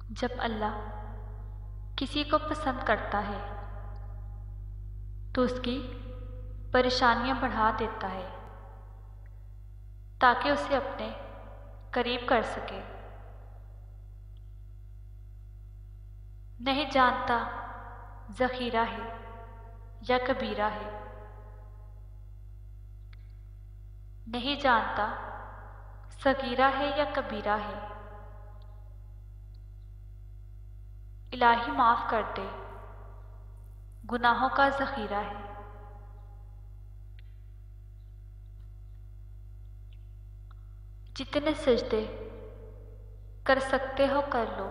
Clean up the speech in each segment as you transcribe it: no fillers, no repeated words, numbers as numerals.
जब अल्लाह किसी को पसंद करता है तो उसकी परेशानियां बढ़ा देता है ताकि उसे अपने करीब कर सके। नहीं जानता ज़ख़ीरा है या कबीरा है, नहीं जानता सगीरा है या कबीरा है। इलाही माफ़ कर दे, गुनाहों का ज़ख़ीरा है। जितने सजदे कर सकते हो कर लो,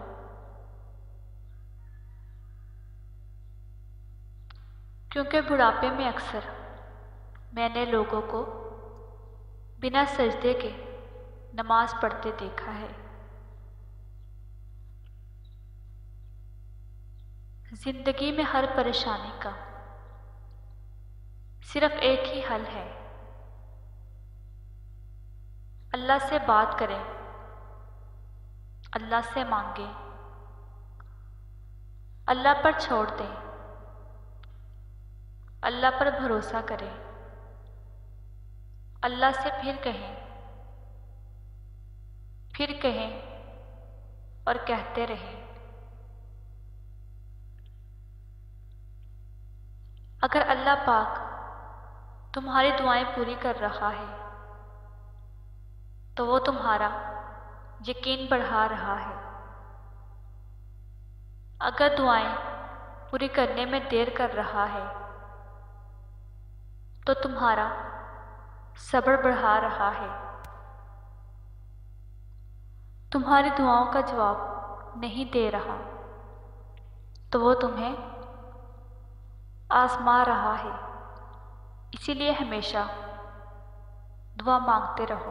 क्योंकि बुढ़ापे में अक्सर मैंने लोगों को बिना सजदे के नमाज पढ़ते देखा है। जिंदगी में हर परेशानी का सिर्फ एक ही हल है, अल्लाह से बात करें, अल्लाह से मांगे, अल्लाह पर छोड़ दें, अल्लाह पर भरोसा करें, अल्लाह से फिर कहें और कहते रहें। अगर अल्लाह पाक तुम्हारी दुआएं पूरी कर रहा है तो वो तुम्हारा यकीन बढ़ा रहा है। अगर दुआएं पूरी करने में देर कर रहा है तो तुम्हारा सब्र बढ़ा रहा है। तुम्हारी दुआओं का जवाब नहीं दे रहा तो वो तुम्हें आजमा रहा है। इसीलिए हमेशा दुआ मांगते रहो।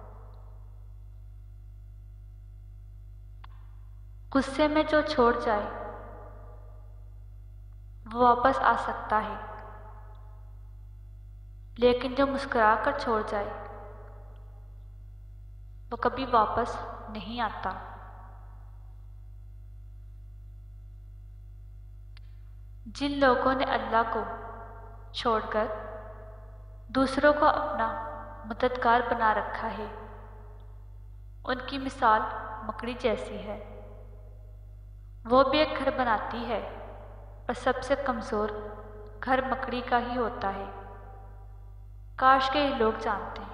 गुस्से में जो छोड़ जाए वो वापस आ सकता है, लेकिन जो मुस्कुरा कर छोड़ जाए वो कभी वापस नहीं आता। जिन लोगों ने अल्लाह को छोड़कर दूसरों को अपना मददगार बना रखा है, उनकी मिसाल मकड़ी जैसी है। वो भी एक घर बनाती है और सबसे कमज़ोर घर मकड़ी का ही होता है। काश के ये लोग जानते।